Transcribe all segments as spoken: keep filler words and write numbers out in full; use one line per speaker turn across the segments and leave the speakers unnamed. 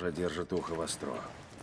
Госпожа держит ухо востро.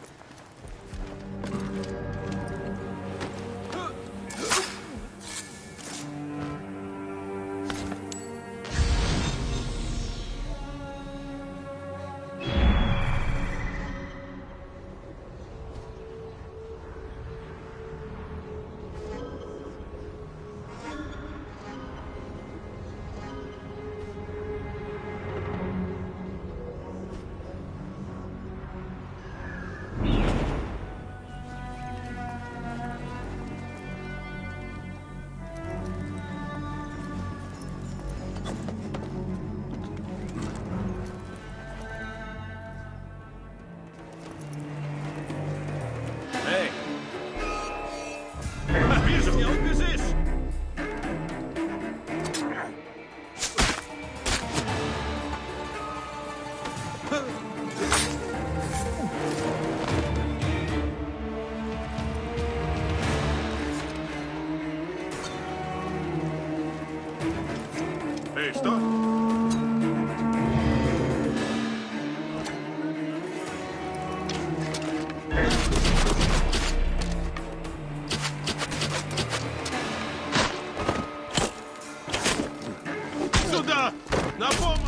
Эй, что? Сюда! На помощь!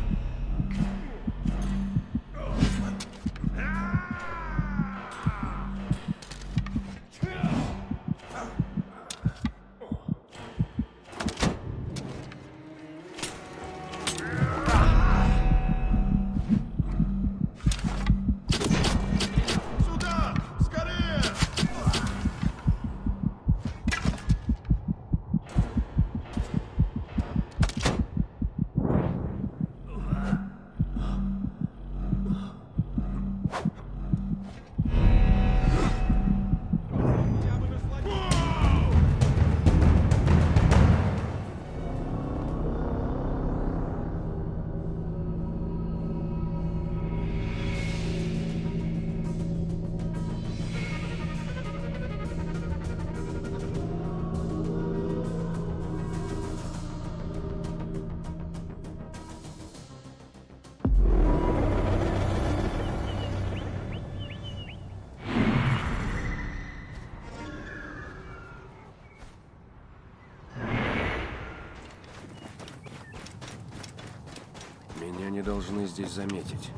Меня не должны здесь заметить.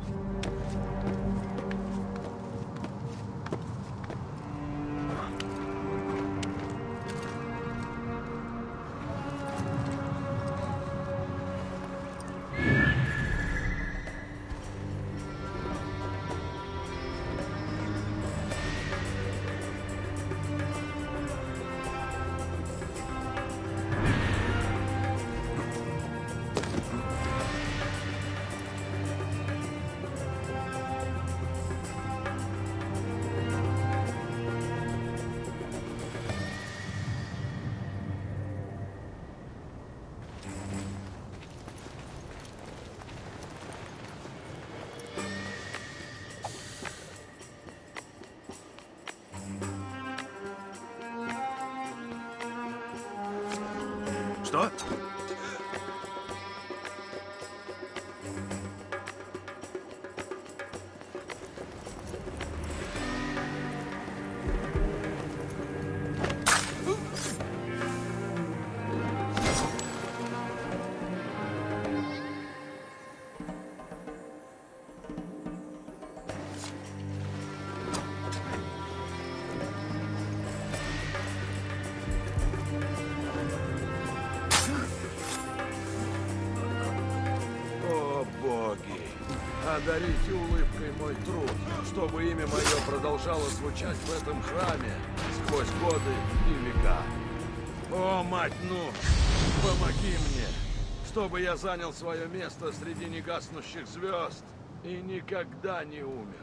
Что?
Одарите улыбкой мой труд, чтобы имя мое продолжало звучать в этом храме сквозь годы и века. О, мать, ну, помоги мне, чтобы я занял свое место среди негаснущих звезд и никогда не умер.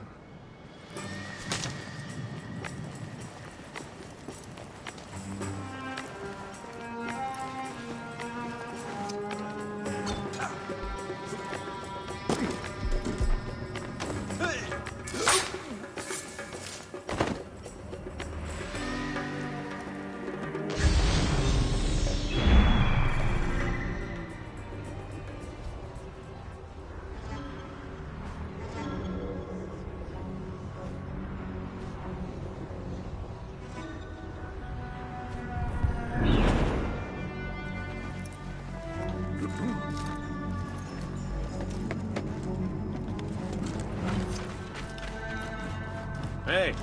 Эй!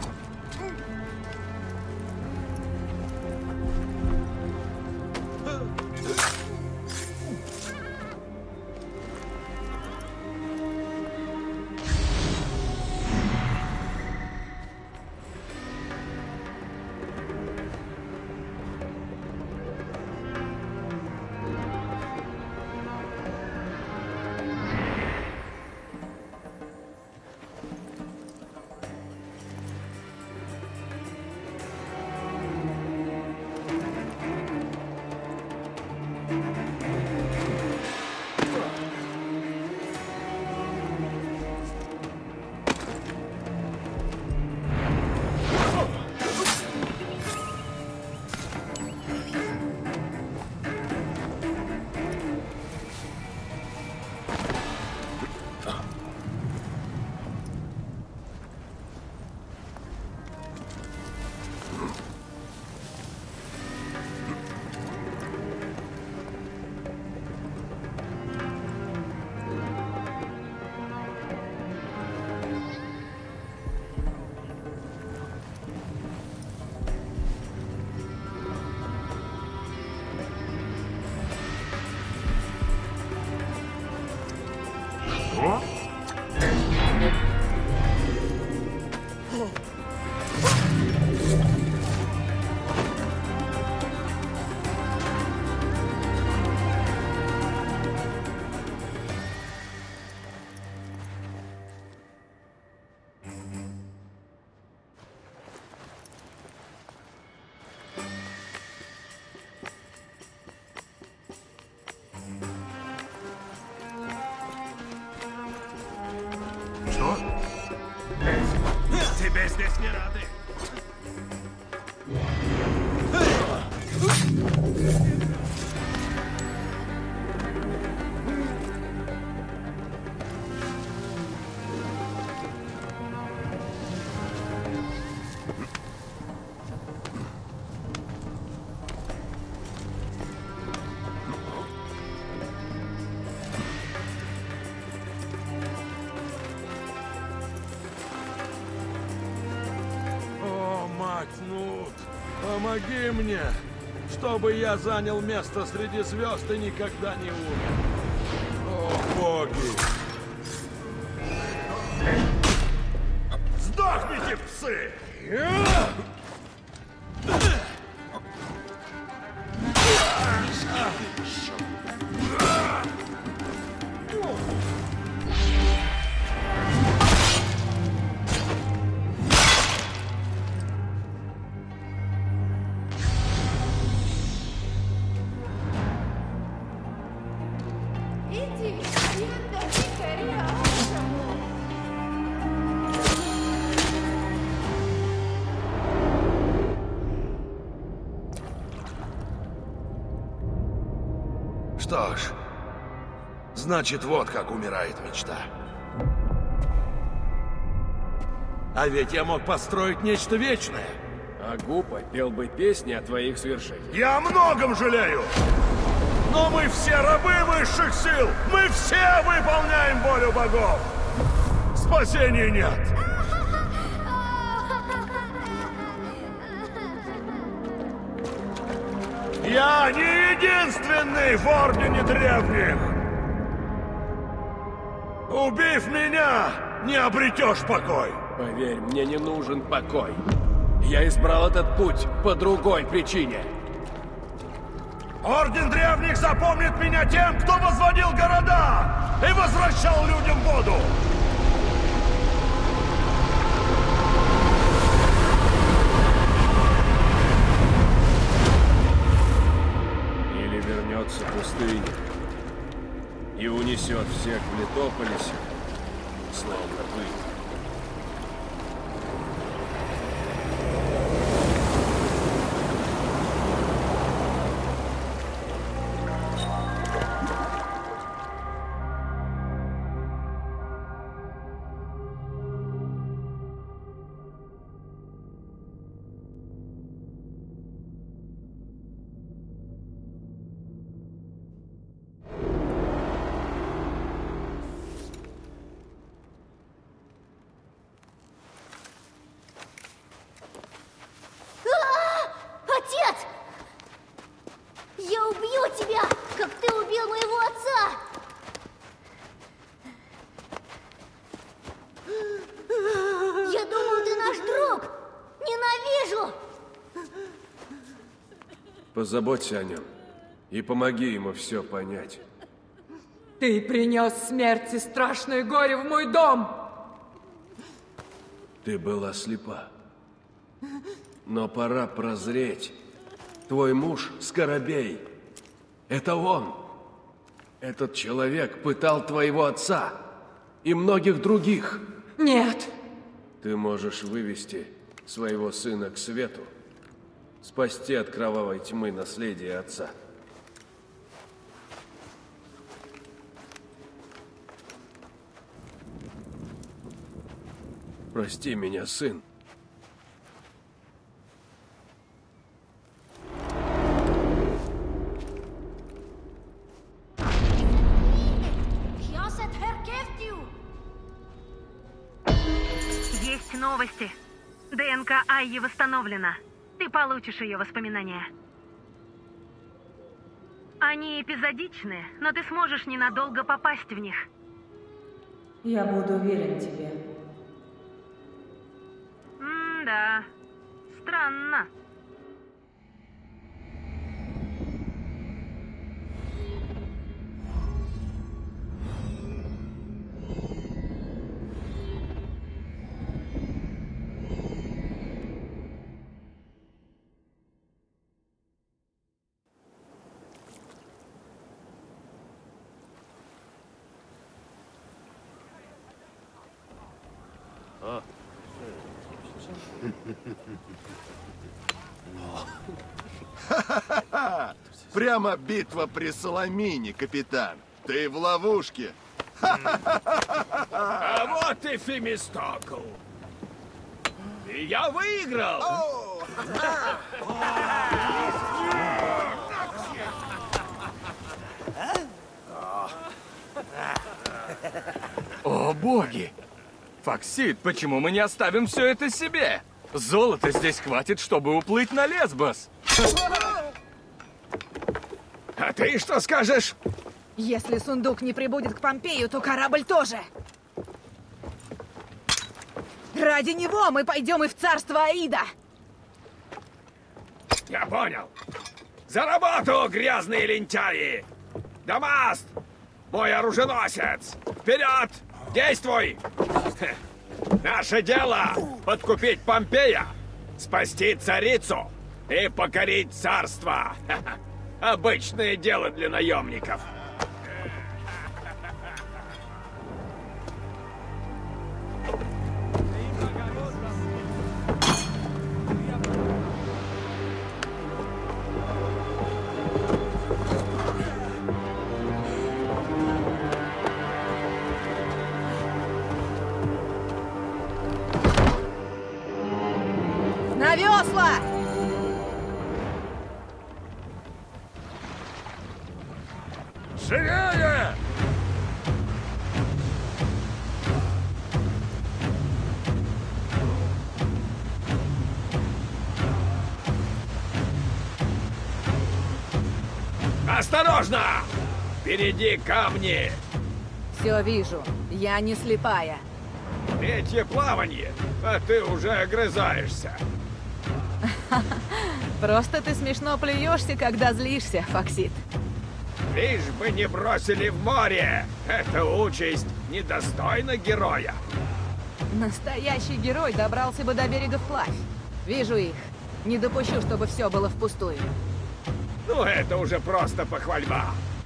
Что? Тебе здесь не рады.
Кнут, помоги мне, чтобы я занял место среди звезд и никогда не умер. О, боги!
Сдохните, псы!
Что ж, значит, вот как умирает мечта. А ведь я мог построить нечто вечное.
А Гупа пел бы песни о твоих свершениях.
Я о многом жалею! Но мы все рабы высших сил! Мы все выполняем волю богов! Спасения нет! Я не единственный в Ордене Древних! Убив меня, не обретешь покой!
Поверь, мне не нужен покой. Я избрал этот путь по другой причине.
Орден Древних запомнит меня тем, кто возводил города и возвращал людям воду!
Или вернется пустыня и унесет всех в Летополисе, словно пыль. Позаботься о нем и помоги ему все понять.
Ты принес смерть и страшное горе в мой дом!
Ты была слепа. Но пора прозреть. Твой муж Скоробей. Это он. Этот человек пытал твоего отца и многих других.
Нет!
Ты можешь вывести своего сына к свету, спасти от кровавой тьмы наследие отца. Прости меня, сын.
Есть новости. ДНК Айи восстановлена. Ты получишь ее воспоминания. Они эпизодичны, но ты сможешь ненадолго попасть в них.
Я буду верен тебе.
М-да. Странно.
Прямо битва при Соломине, капитан. Ты в ловушке.
А вот и Фемистокл. И я выиграл.
О, боги! Фоксит, почему мы не оставим все это себе? Золота здесь хватит, чтобы уплыть на Лесбос.
А ты что скажешь?
Если сундук не прибудет к Помпею, то корабль тоже. Ради него мы пойдем и в царство Аида.
Я понял. За работу, грязные лентяи! Дамаст, мой оруженосец! Вперед! Действуй! Хе. Наше дело — подкупить Помпея, спасти царицу и покорить царство. Ха-ха. Обычное дело для наемников.
На весла!
Живее!
Осторожно! Впереди камни!
Все вижу. Я не слепая.
Третье плавание, а ты уже огрызаешься.
Просто ты смешно плюешься, когда злишься, Фоксит.
Лишь бы не бросили в море! Эта участь недостойна героя!
Настоящий герой добрался бы до берега вплавь. Вижу их. Не допущу, чтобы все было впустую.
Ну это уже просто похвальба!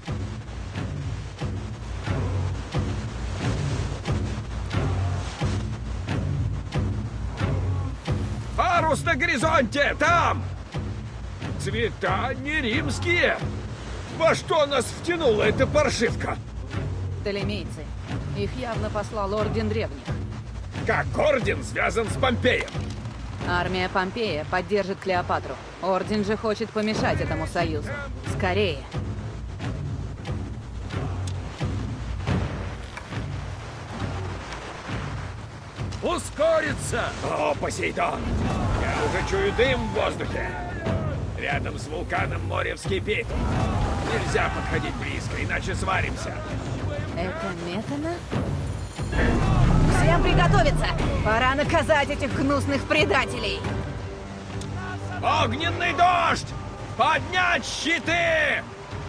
Парус на горизонте! Там! Цвета не римские! Во что нас втянула эта паршивка?
Толемейцы. Их явно послал Орден Древних.
Как Орден связан с Помпеем?
Армия Помпея поддержит Клеопатру. Орден же хочет помешать этому союзу. Скорее.
Ускориться! О, Посейдон! Я уже чую дым в воздухе! Рядом с вулканом море вскипит. Нельзя подходить близко, иначе сваримся.
Это Метана? Всем приготовиться! Пора наказать этих гнусных предателей!
Огненный дождь! Поднять щиты!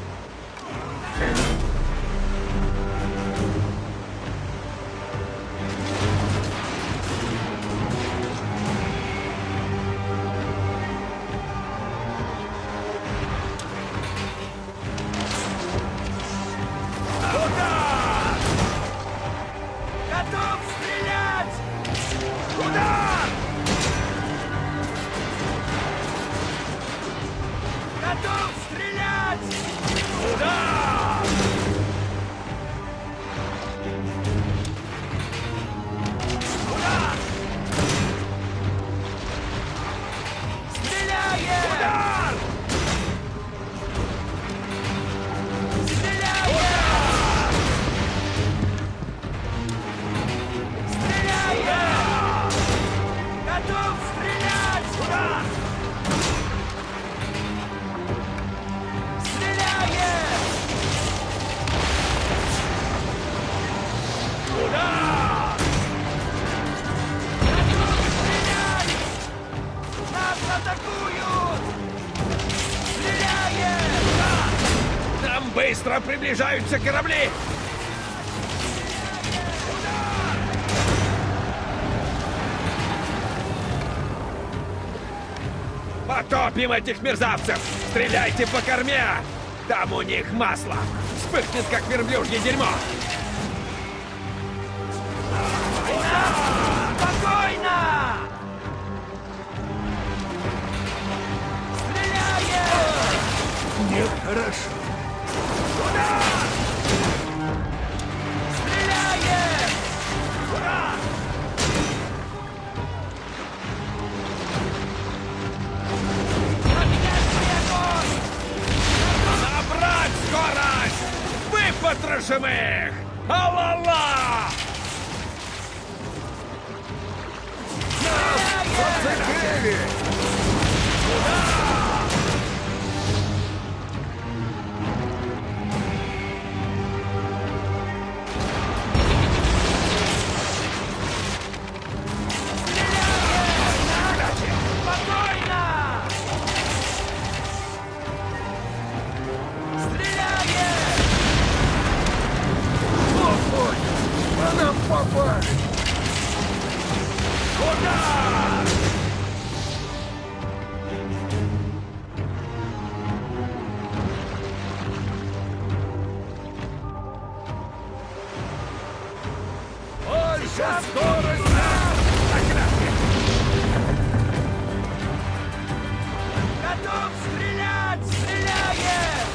Быстро приближаются корабли! Потопим этих мерзавцев! Стреляйте по корме! Там у них масло! Вспыхнет, как верблюжье дерьмо! Спокойно! Стреляем!
Нет, хорошо.
Стреляем! Ура! Набрать скорость! Выпотрошим их! А-ла-ла!
Нас зацепили! Сейчас скорость!
Готов стрелять! Стреляем!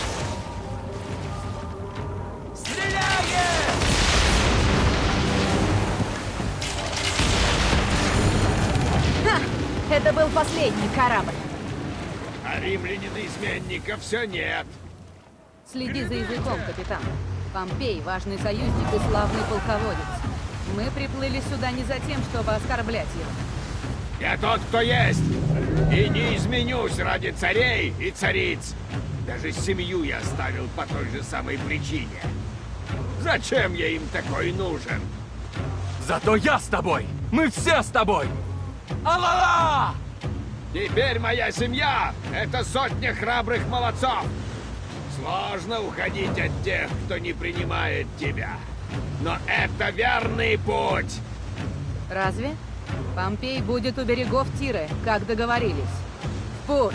Стреляем!
Ха! Это был последний корабль.
А римлянина-изменника все нет.
Следи за языком, капитан. Помпей — важный союзник и славный полководец. Мы приплыли сюда не за тем, чтобы оскорблять его.
Я тот, кто есть, и не изменюсь ради царей и цариц. Даже семью я оставил по той же самой причине. Зачем я им такой нужен?
Зато я с тобой! Мы все с тобой! А-ла-ла!
Теперь моя семья — это сотня храбрых молодцов. Сложно уходить от тех, кто не принимает тебя. Но это верный путь.
Разве? Помпей будет у берегов Тиры, как договорились. В путь!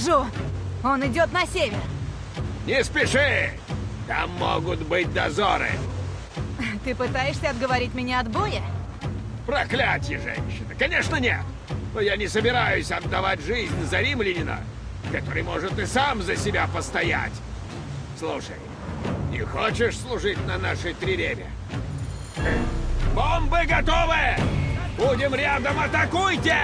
Вижу! Он идет на север.
Не спеши! Там могут быть дозоры.
Ты пытаешься отговорить меня от боя?
Проклятье, женщина! Конечно, нет! Но я не собираюсь отдавать жизнь за римлянина, который может и сам за себя постоять. Слушай, не хочешь служить на нашей триреме? Бомбы готовы! Будем рядом, атакуйте!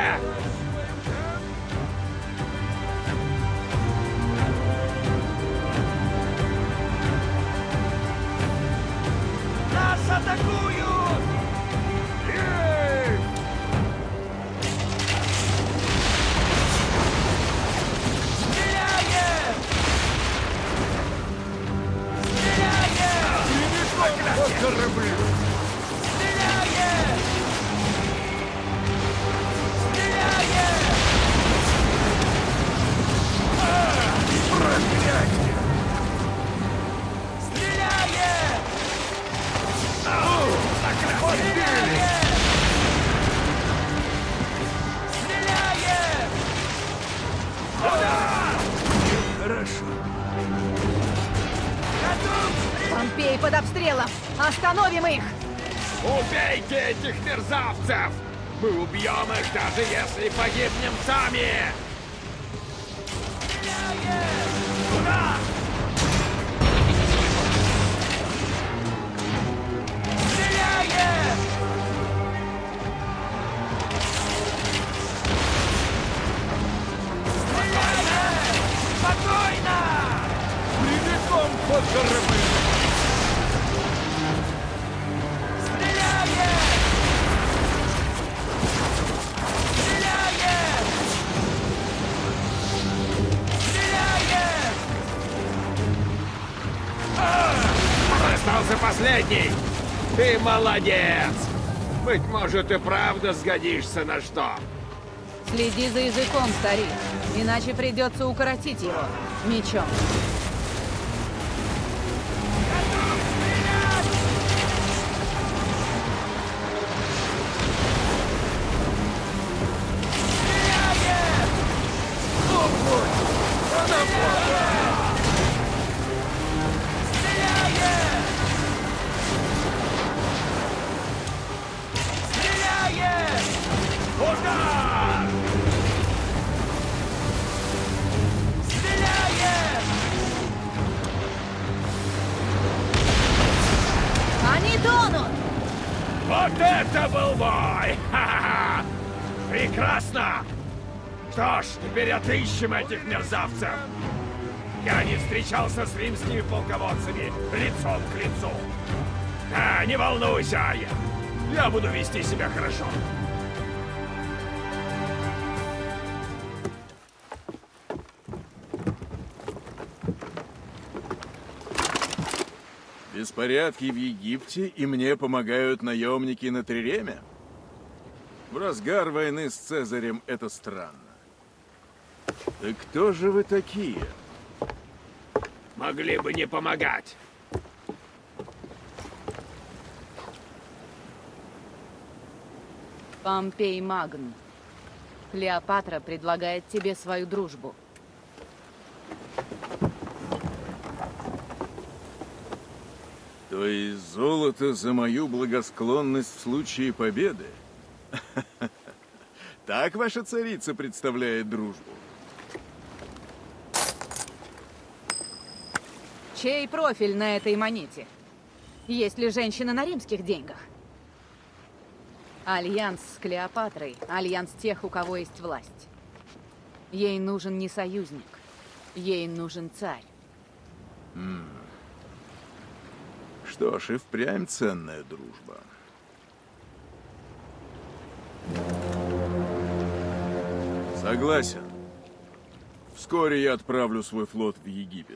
Нас атакуют! Ей! Стреляем! Стреляем! По кораблю! Стреляем! Стреляем! А! Проклятие! Стреляем! Ау! Стреляем! Стреляем! Удар!
Хорошо.
Помпей под обстрелом! Остановим их!
Убейте этих мерзавцев! Мы убьем их, даже если погибнем сами! Туда! Стреляем! Стреляем! Спокойно!
Прямиком под корабли.
Стреляем! Стреляем! Стреляем! А! Остался последний! Ты молодец! Быть может, и правда сгодишься на что?
Следи за языком, старик, иначе придется укоротить его мечом.
Удар! Стреляем!
Они тонут!
Вот это был бой! Ха-ха-ха! Прекрасно! Что ж, теперь отыщем этих мерзавцев! Я не встречался с римскими полководцами лицом к лицу. А, не волнуйся, Арья! Я буду вести себя хорошо.
Беспорядки в Египте, и мне помогают наемники на Триреме? В разгар войны с Цезарем это странно. Да кто же вы такие?
Могли бы не помогать.
Помпей Магн. Клеопатра предлагает тебе свою дружбу.
То есть золото за мою благосклонность в случае победы? Так ваша царица представляет дружбу?
Чей профиль на этой монете? Есть ли женщина на римских деньгах? Альянс с Клеопатрой – альянс тех, у кого есть власть. Ей нужен не союзник, ей нужен царь.
М. Что ж, и впрямь ценная дружба. Согласен. Вскоре я отправлю свой флот в Египет.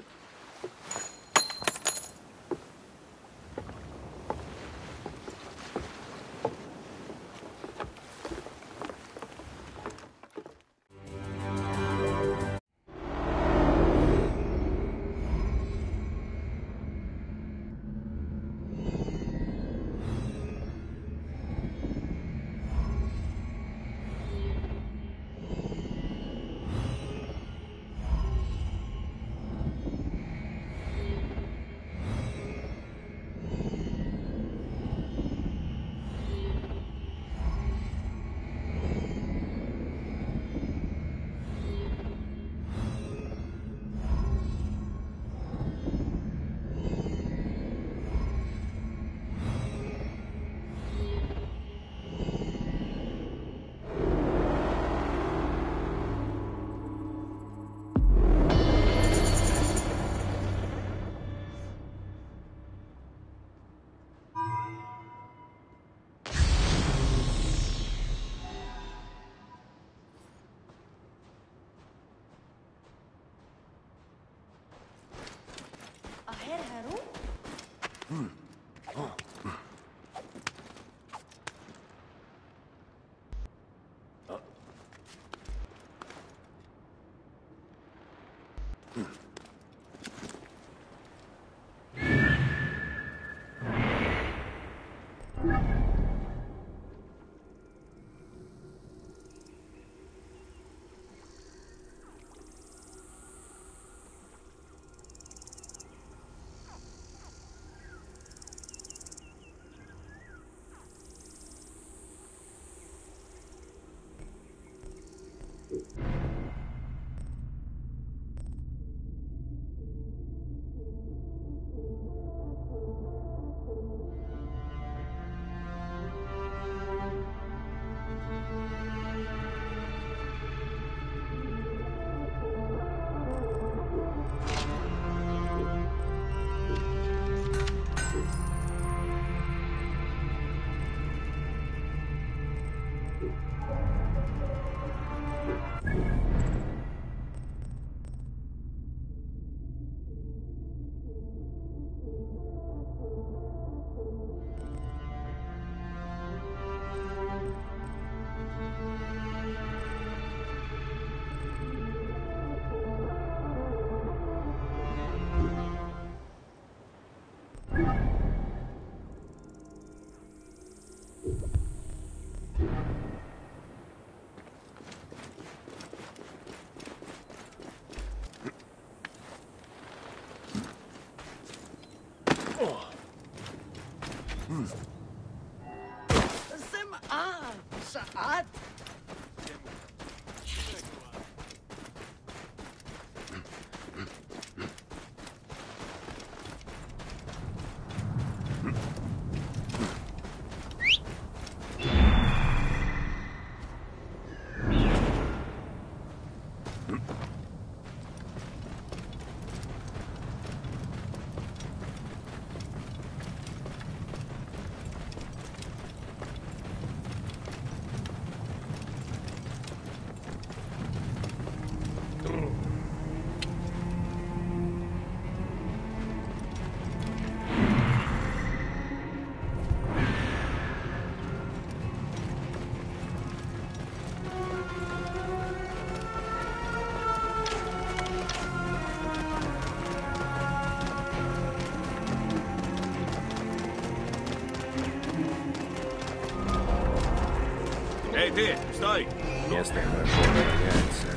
Эй, ты, стой!
Место хорошо охраняется.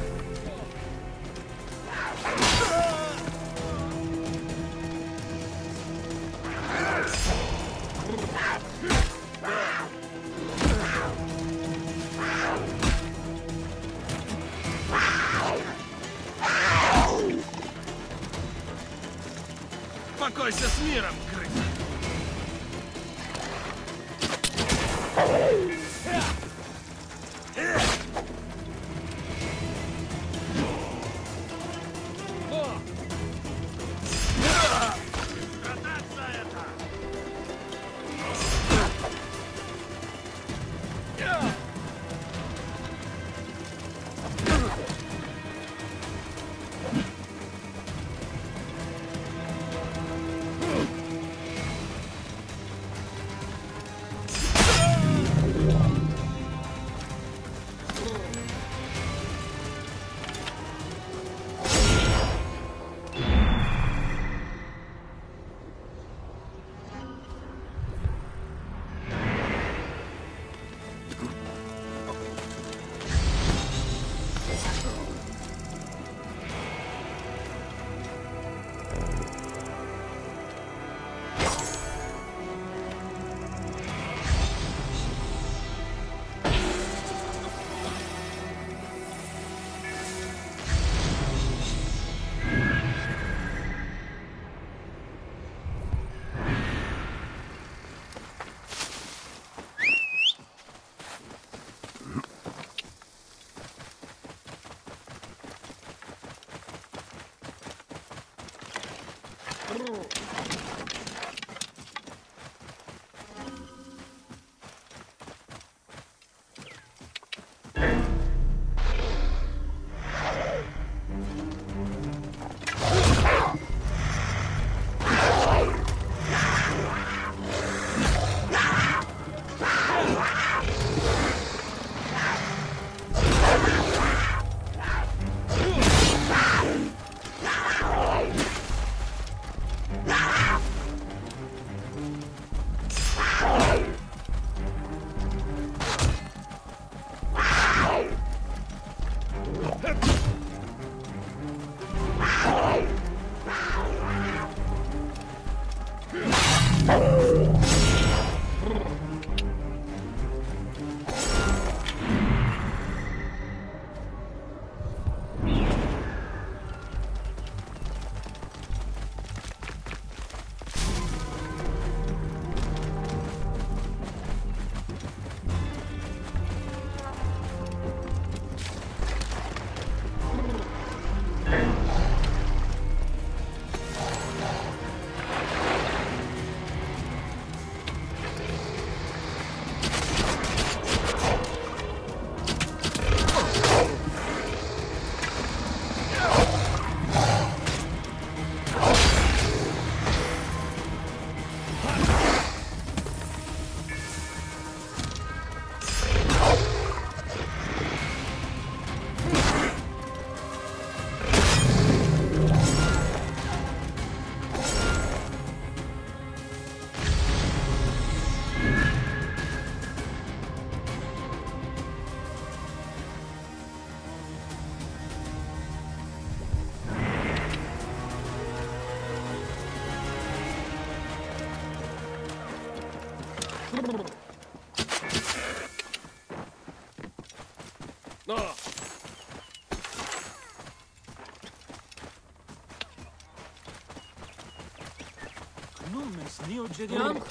Покойся с миром, крыса!
Но!
Numes Neogerian?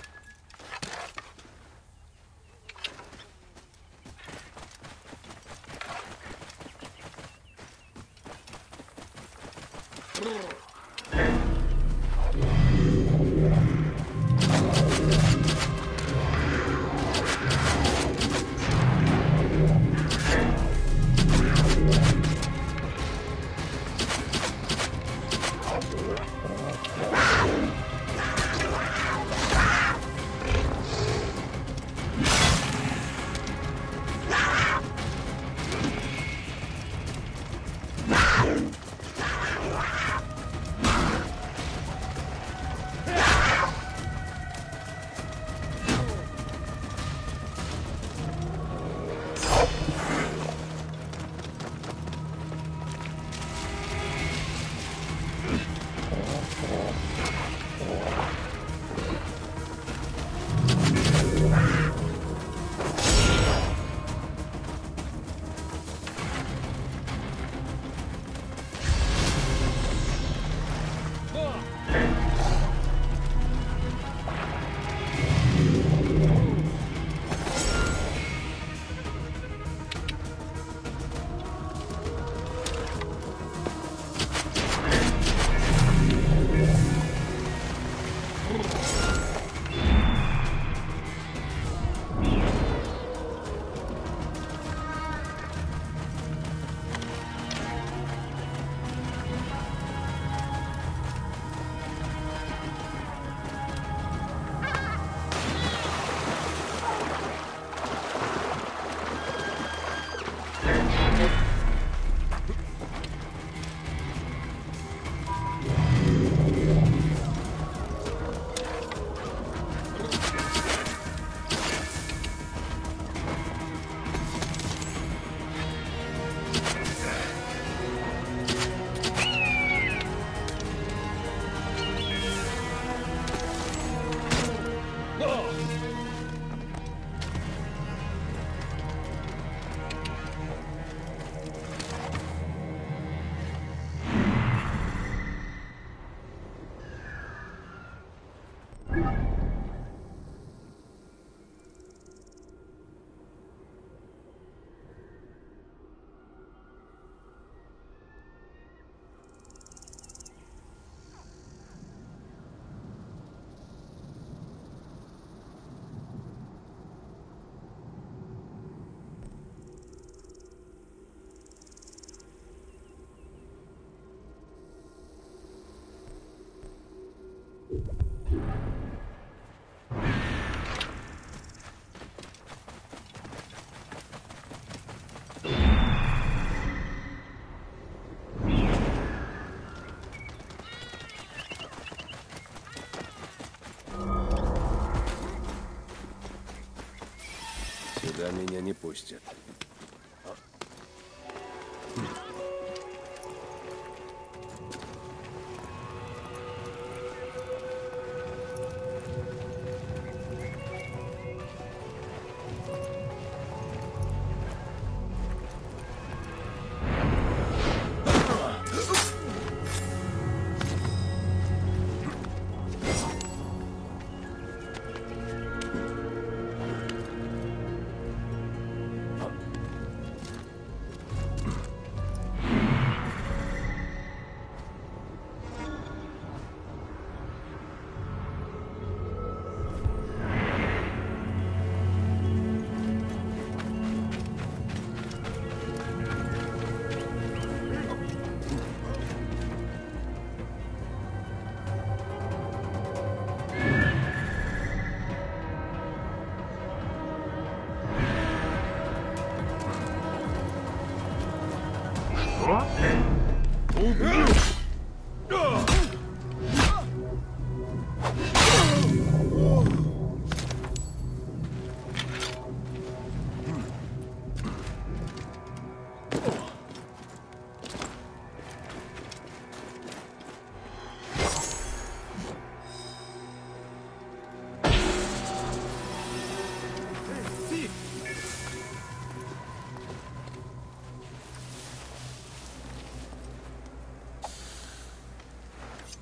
Сюда меня не пустят.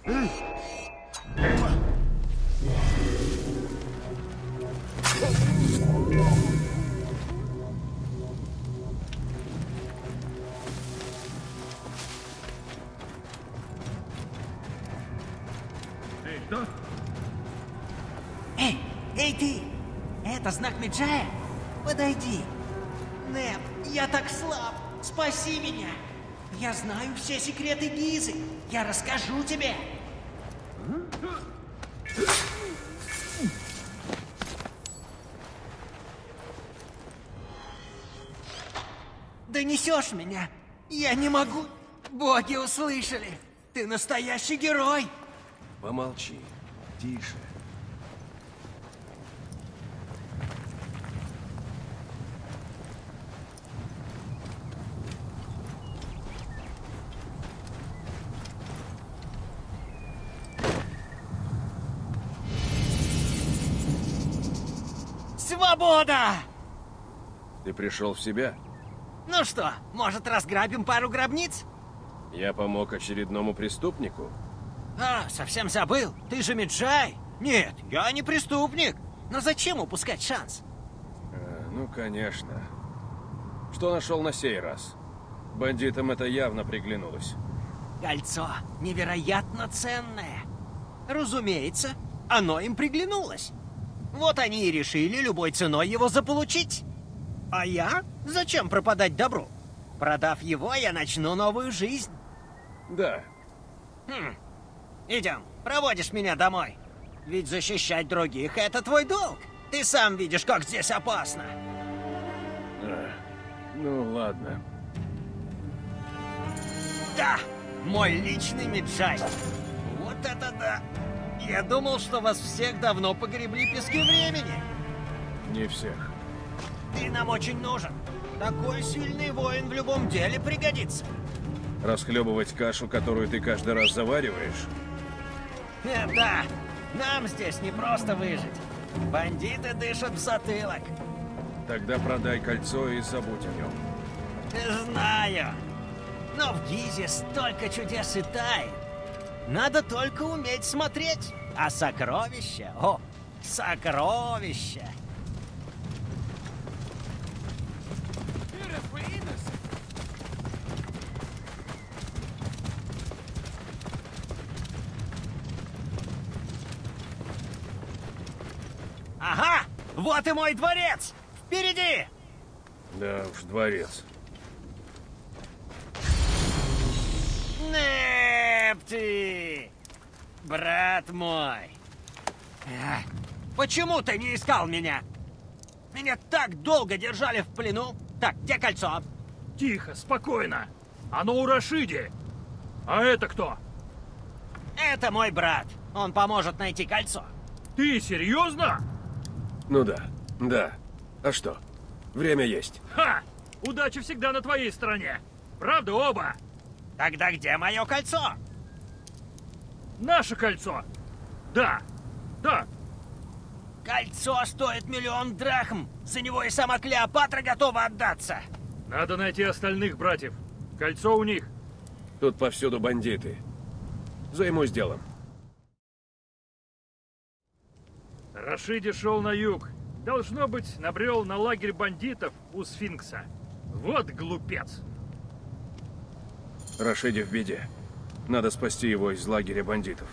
Эй, кто?
Эй, эй ты! Это знак Меджая? Подойди. Нэп, я так слаб. Спаси меня. Я знаю все секреты Гизы. Я расскажу тебе. Донесешь меня? Я не могу. Боги услышали. Ты настоящий герой.
Помолчи. Тише.
Свобода!
Ты пришел в себя?
Ну что, может, разграбим пару гробниц?
Я помог очередному преступнику?
А, совсем забыл. Ты же Меджай. Нет, я не преступник. Но зачем упускать шанс?
А, ну, конечно. Что нашел на сей раз? Бандитам это явно приглянулось.
Кольцо невероятно ценное. Разумеется, оно им приглянулось. Вот они и решили любой ценой его заполучить. А я? Зачем пропадать добру? Продав его, я начну новую жизнь.
Да.
Хм. Идем, проводишь меня домой. Ведь защищать других — это твой долг. Ты сам видишь, как здесь опасно.
А, ну, ладно.
Да, мой личный Меджай. Вот это да. Я думал, что вас всех давно погребли пески времени.
Не всех.
Ты нам очень нужен. Такой сильный воин в любом деле пригодится.
Расхлебывать кашу, которую ты каждый раз завариваешь?
Э, да, нам здесь не просто выжить. Бандиты дышат в затылок.
Тогда продай кольцо и забудь о нем.
Знаю. Но в Гизе столько чудес и тайн. Надо только уметь смотреть. А сокровища? О, сокровища! Ага! Вот и мой дворец! Впереди!
Да уж, дворец.
Непти! Брат мой! Эх, почему ты не искал меня? Меня так долго держали в плену. Так, где кольцо?
Тихо, спокойно. Оно у Рашиди. А это кто?
Это мой брат. Он поможет найти кольцо.
Ты серьезно?
Ну да, да. А что? Время есть.
Ха! Удача всегда на твоей стороне. Правда, оба?
Тогда где мое кольцо?
Наше кольцо. Да, да.
Кольцо стоит миллион драхм. За него и сама Клеопатра готова отдаться.
Надо найти остальных братьев. Кольцо у них.
Тут повсюду бандиты. Займусь делом.
Рашиди шел на юг. Должно быть, набрел на лагерь бандитов у Сфинкса. Вот глупец.
Рашиди в беде. Надо спасти его из лагеря бандитов.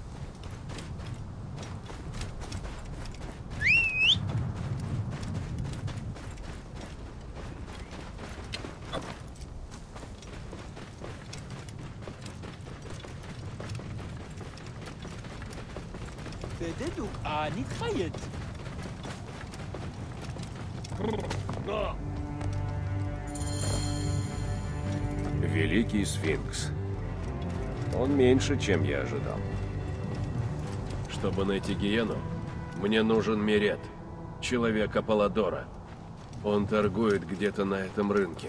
בדוק הנתחייד.
Великий Сфинкс. Он меньше, чем я ожидал. Чтобы найти Гиену, мне нужен Мерет, человек Аполлодора. Он торгует где-то на этом рынке.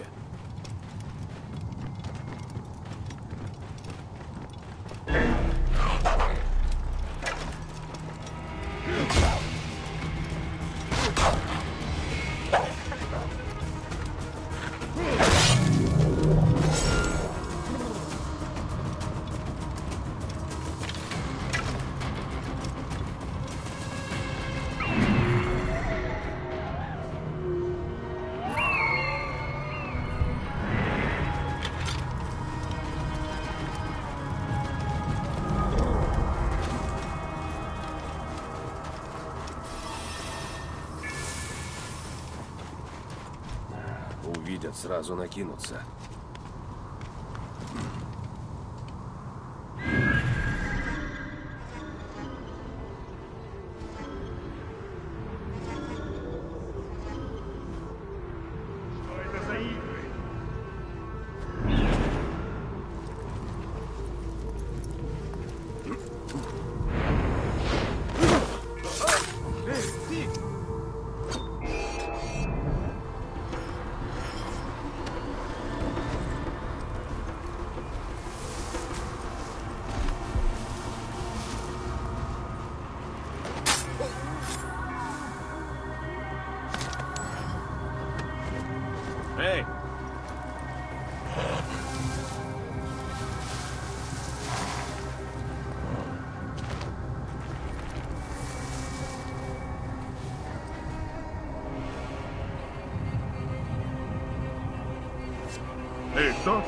увидят, сразу накинутся.
Эй! Эй, кто?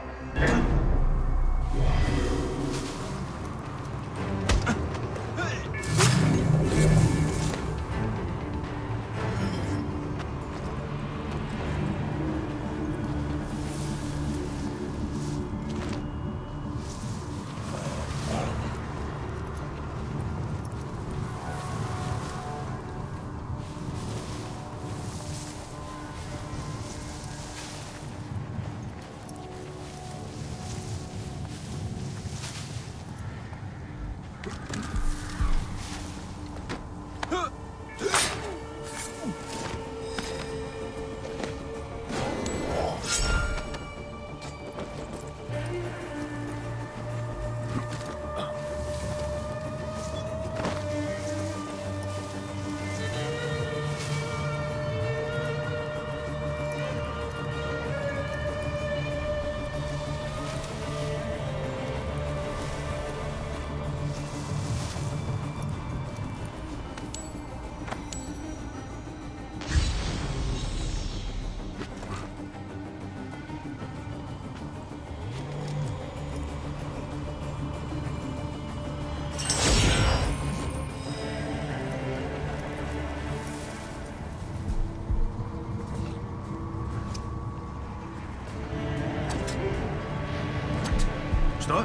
Что?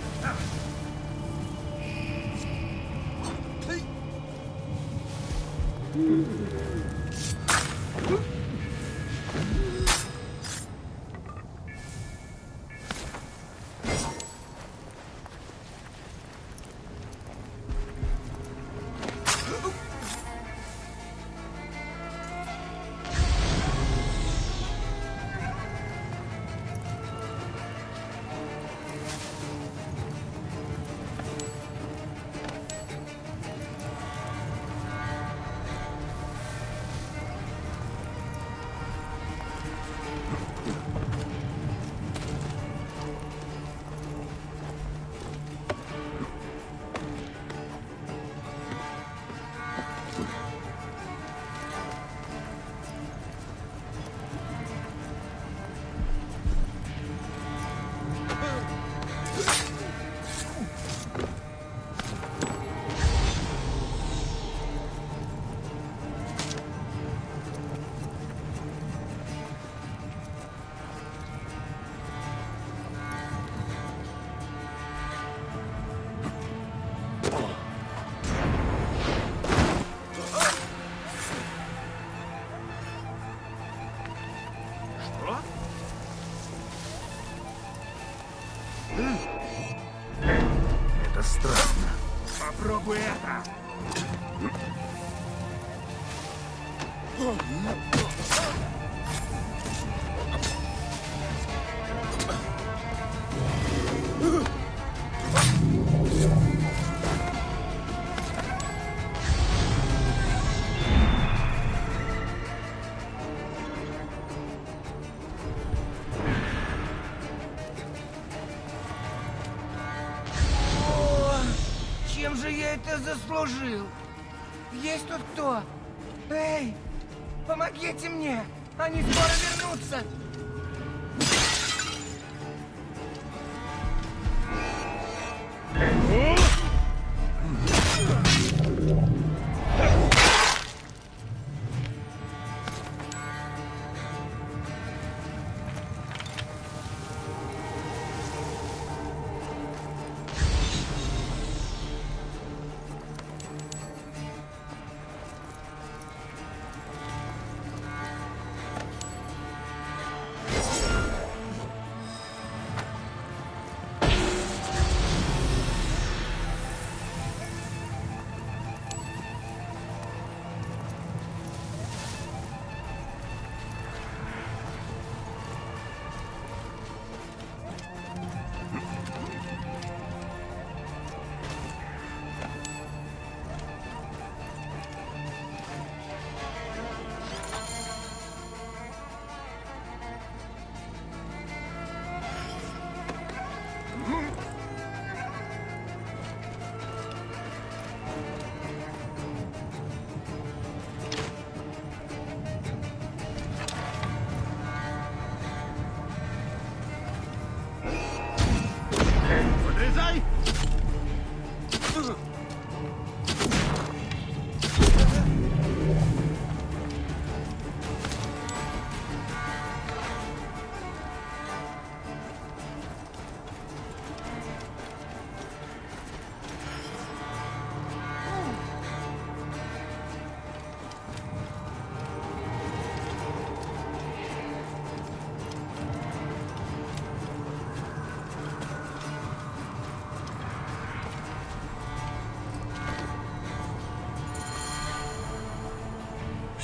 Это странно. Попробуй это.
Чем же я это заслужил? Есть тут кто? Эй, помогите мне! Они скоро вернутся!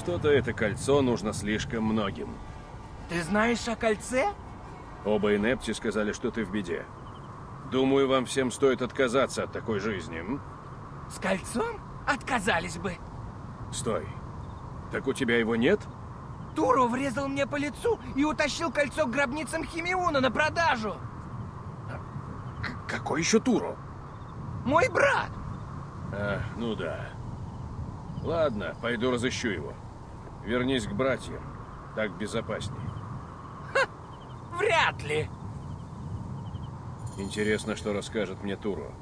Что-то это кольцо нужно слишком многим.
Ты знаешь о кольце?
Оба инепти сказали, что ты в беде. Думаю, вам всем стоит отказаться от такой жизни. М?
С кольцом? Отказались бы.
Стой. Так у тебя его нет?
Туру врезал мне по лицу и утащил кольцо к гробницам Химиуна на продажу.
К какой еще Туру?
Мой брат.
А, ну да. Ладно, пойду разыщу его. Вернись к братьям. Так безопасней.
Ха, вряд ли.
Интересно, что расскажет мне Туру.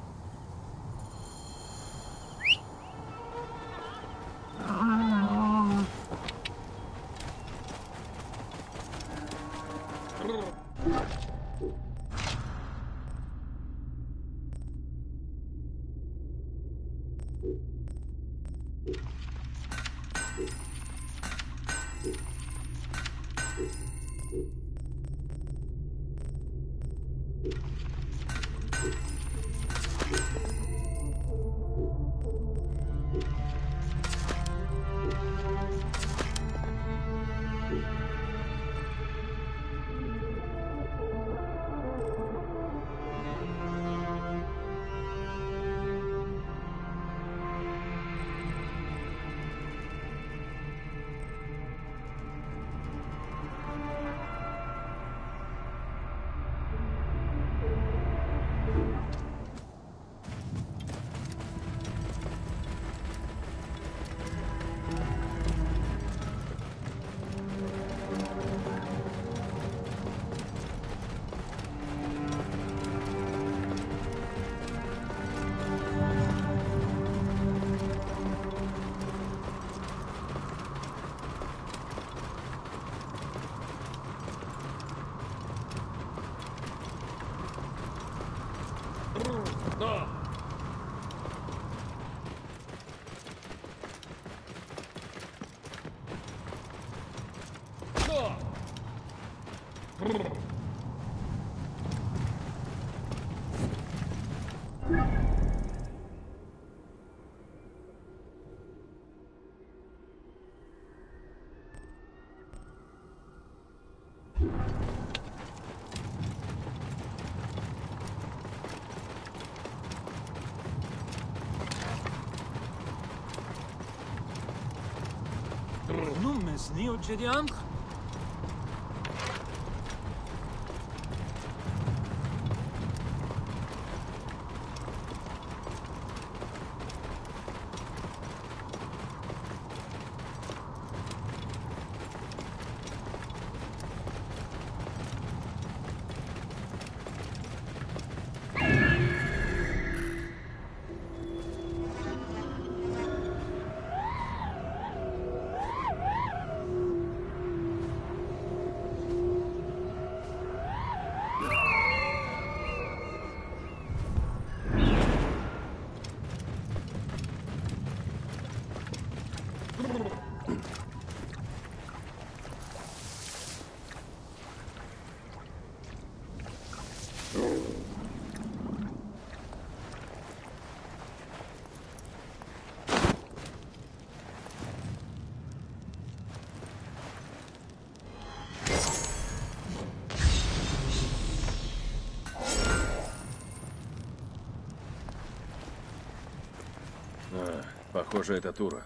Да. Да.
Nu mes ni odžediank?
А, похоже, это Тура.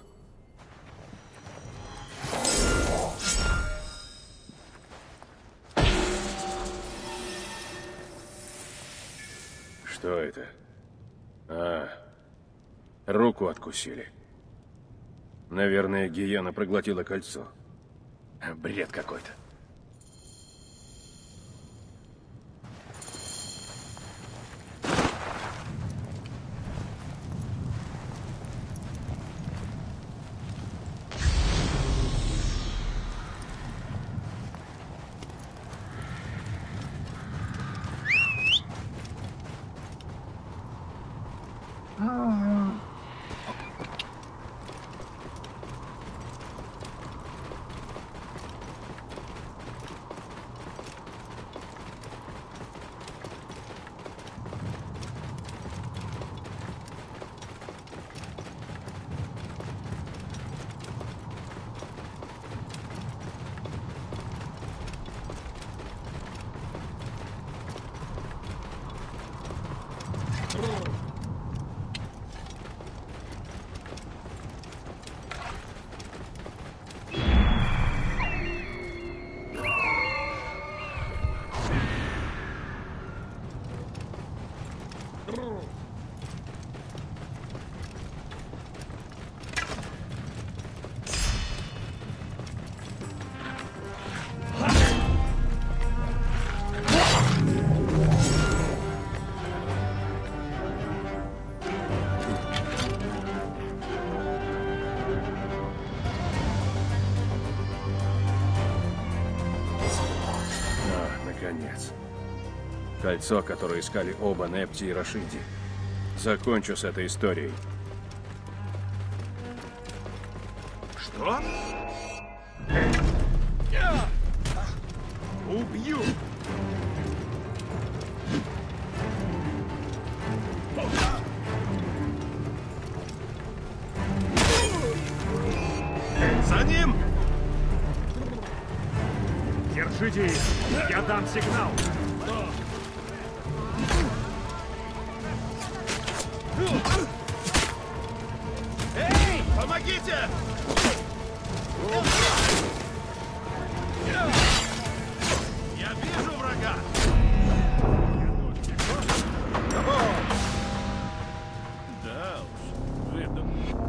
Что это? А, руку откусили. Наверное, гиена проглотила кольцо. Бред какой-то. Кольцо, которое искали оба Непти и Рашиди. Закончу с этой историей.
Что? Убью! За ним!
Держите их! Я дам сигнал!
Эй, помогите! Я вижу врага! Да уж, это...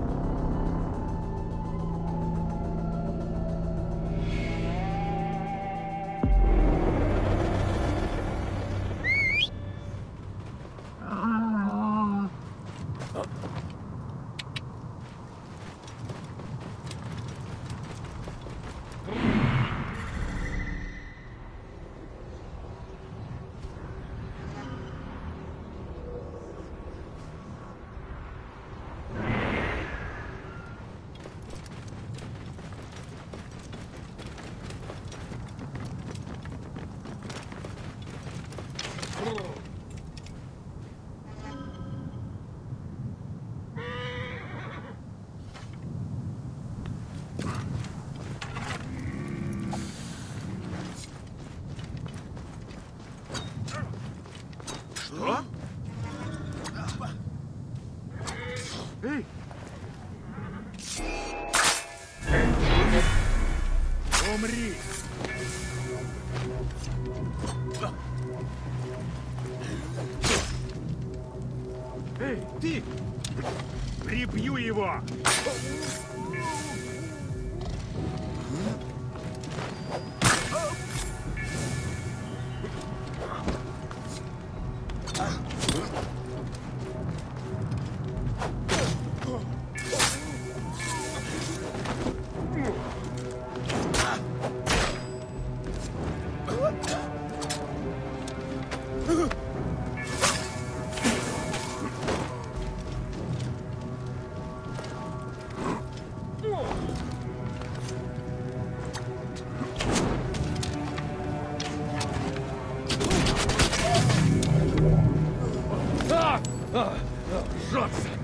Что? Эй! Умри! Эй, ты! Прибью его!
А, а, жжется!